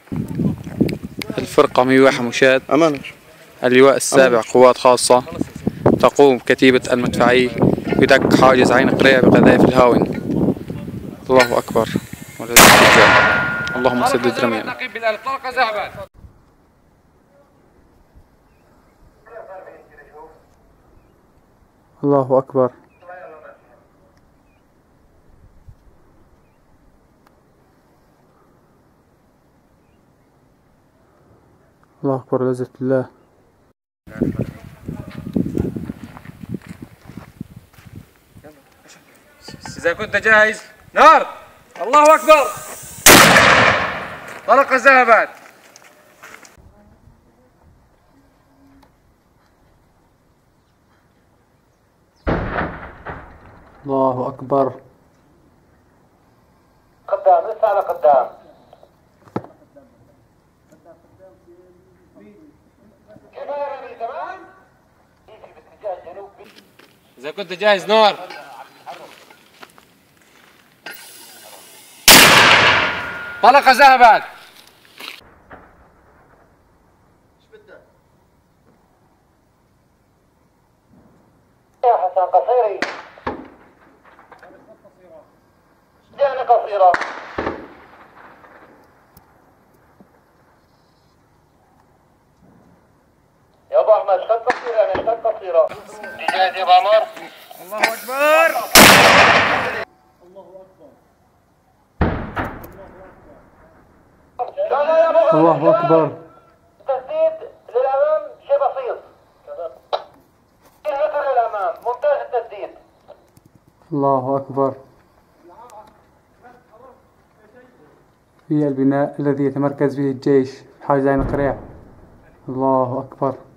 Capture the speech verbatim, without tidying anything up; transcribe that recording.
الفرقة مية وواحد مشاة. أمانة. اللواء السابع قوات خاصة. تقوم كتيبة المدفعي بدق حاجز عين قرية بقذائف الهاون. الله أكبر. اللهم سدد رمينا. الله أكبر. الله أكبر العزة بالله. إذا كنت جاهز نار. الله أكبر. طلق الذهبات. الله أكبر. قدام لسه على قدام. إذا كنت جاهز نار. طلق ذهبات. يا حسن قصيري. جانا قصيرة. يا ابو احمد اشتد قصيرة يعني اشتد قصيرة. جاهز يا ابو عمر؟ الله أكبر. لا لا يا ابو الله أكبر. التسديد للامام شيء بسيط. متر للامام ممتاز التسديد. الله أكبر. في البناء الذي يتمركز به الجيش حاجز عين القريع. الله أكبر.